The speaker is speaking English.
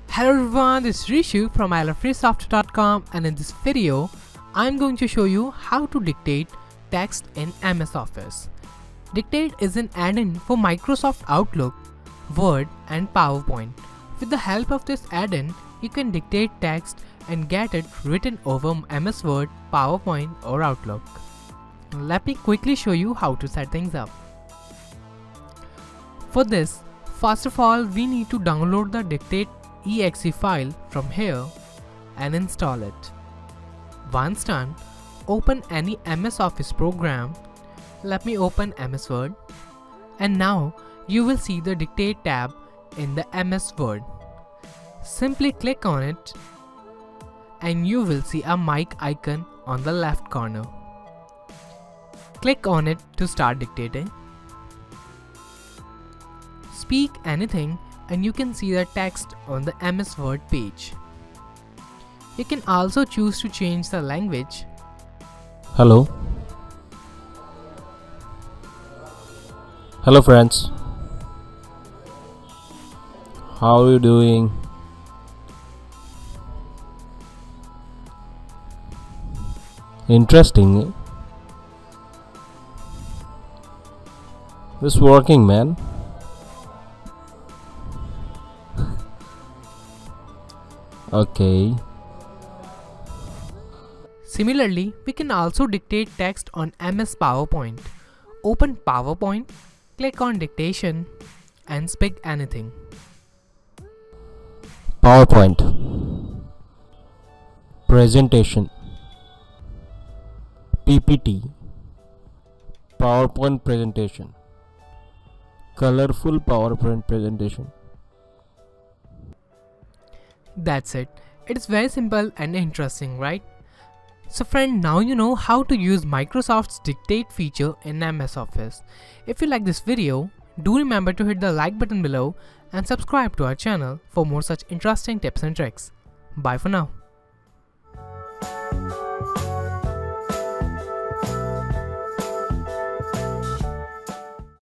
Hello everyone, this is Rishu from ilovefreesoftware.com, and in this video, I'm going to show you how to dictate text in MS Office. Dictate is an add-in for Microsoft Outlook, Word and PowerPoint. With the help of this add-in, you can dictate text and get it written over MS Word, PowerPoint or Outlook. Let me quickly show you how to set things up. For this, first of all, we need to download the Dictate.exe file from here and install it. Once done, open any MS Office program. Let me open MS Word, and now you will see the Dictate tab in the MS Word. Simply click on it and you will see a mic icon on the left corner. Click on it to start dictating. Speak anything and you can see the text on the MS Word page. You can also choose to change the language. Hello friends, how are you doing? Interesting. This working, man. Okay. Similarly, we can also dictate text on MS PowerPoint. Open PowerPoint, click on Dictation and speak anything. PowerPoint presentation, PPT, PowerPoint presentation, colorful PowerPoint presentation. That's it. It's very simple and interesting, right? So friend, now you know how to use Microsoft's Dictate feature in MS Office. If you like this video, do remember to hit the like button below and subscribe to our channel for more such interesting tips and tricks. Bye for now.